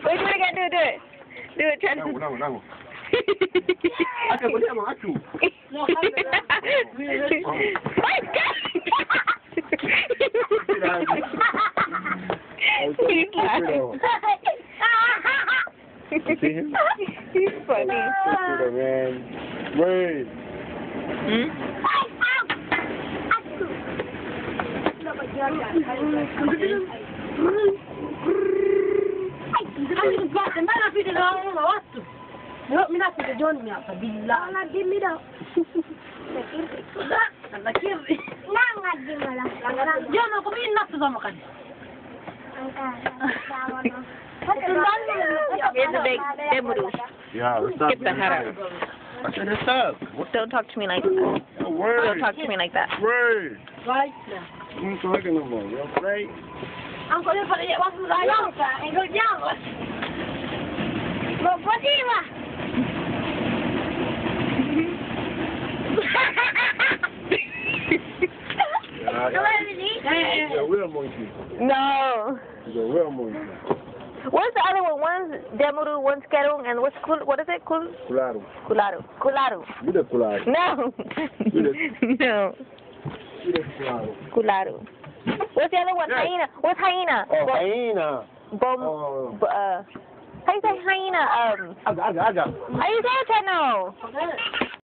Wait, do it again. Do it. Do it, Chen. Nangu. Acha kulia machu. No, my God. He's laughing. See him? He's funny. Man. Wait. Here's the big Demuru. Yeah, what's up? Get the head out. I said, what's up? Don't talk to me like that. No word. Don't talk to me like that. Word. Right. You ain't talking no more, yo. Right? I'm going to put it on the line and go down. Well, what do you want? He's a real monkey. No. He's a real monkey. What's the other one? One's Demuru, one's Kerung, and what is it? Kularo. Kularu. You the Kularo. No. No. You the Kularo. Kularu. What's the other one? Yes. Hyena. What's hyena? Oh, hyena. How you say hyena? I got. How you say it, no?